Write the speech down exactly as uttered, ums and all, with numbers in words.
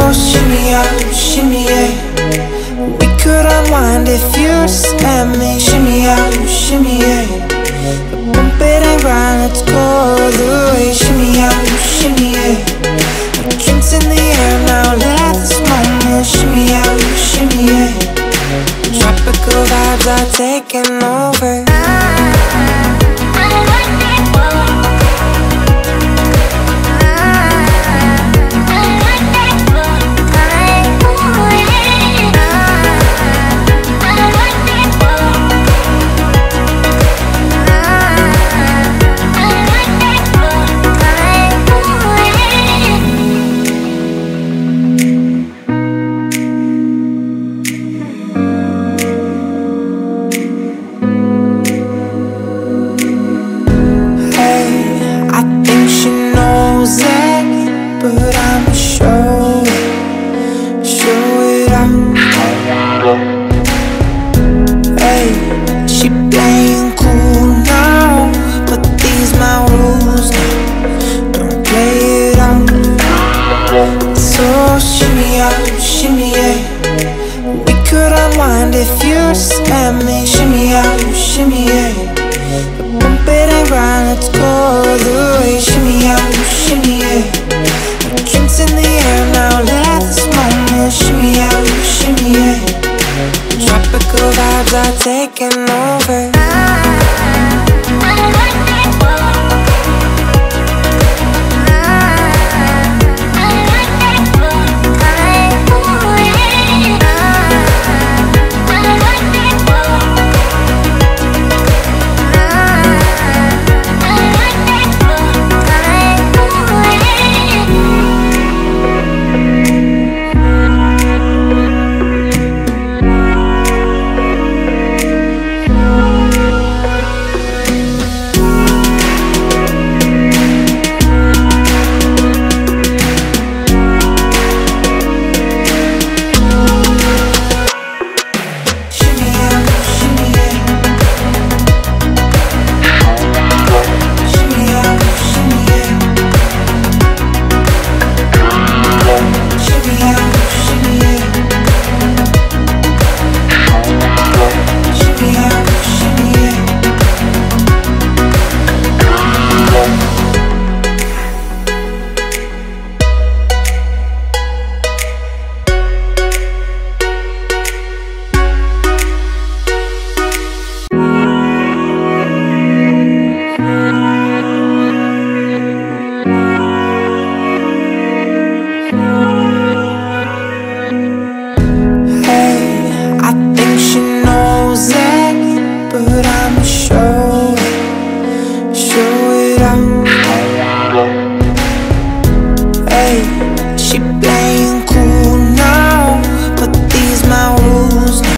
shimmy out, shimmy yeah. We could unwind if you just let me. Shimmy out, shimmy yeah. Bump it and grind, let's go the way. Shimmy out, shimmy yeah. Drinks in the air now, let this moment. Shimmy out, shimmy yeah. Tropical vibes are taking over. Taking over.